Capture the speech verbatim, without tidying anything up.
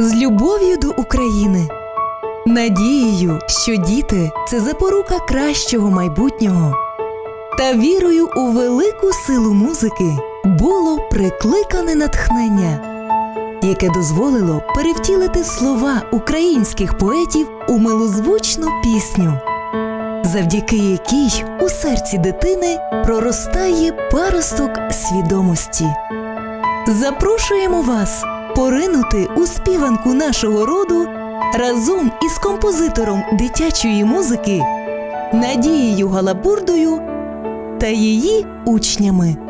з любов'ю до України, надією, що діти – це запорука кращого майбутнього, та вірою у велику силу музики було прикликане натхнення, яке дозволило перевтілити слова українських поетів у милозвучну пісню, завдяки якій у серці дитини проростає паросток свідомості. Запрошуємо вас поринути у співанку нашого роду разом із композитором дитячої музики Надією Галабурдою та її учнями.